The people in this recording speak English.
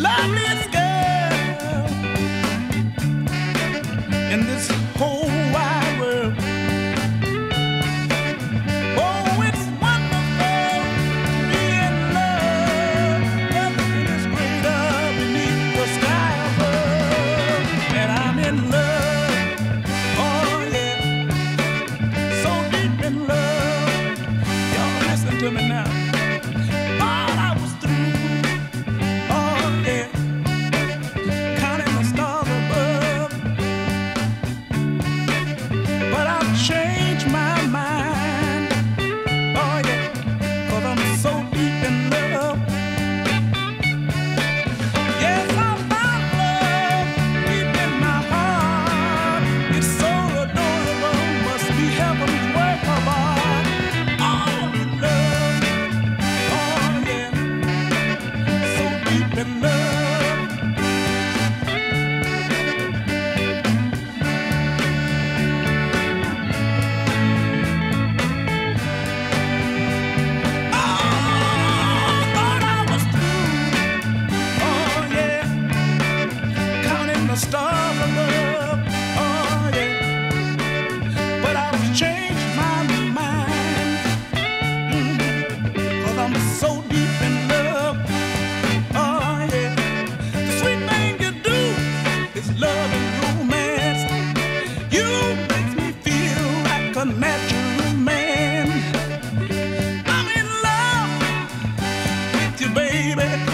loveliest girl in this whole wide world. Oh, it's wonderful to be in love. Nothing is greater beneath the sky above. And I'm in love, oh yeah, so deep in love. Y'all listen to me now. All I was through, oh yeah, counting the stars above. But I've changed my mind, oh yeah, 'cause I'm so deep in love. Yes, I found love deep in my heart. It's so adorable, must be heaven's work of art. Oh, love, oh yeah, so deep in love. Thought I was through, oh yeah, counting the stars above, oh yeah, but I've changed my mind, 'cause I'm so deep in love, oh yeah. The sweet thing you do is love and romance. You makes me feel like a natural man. I'm in love with you, baby.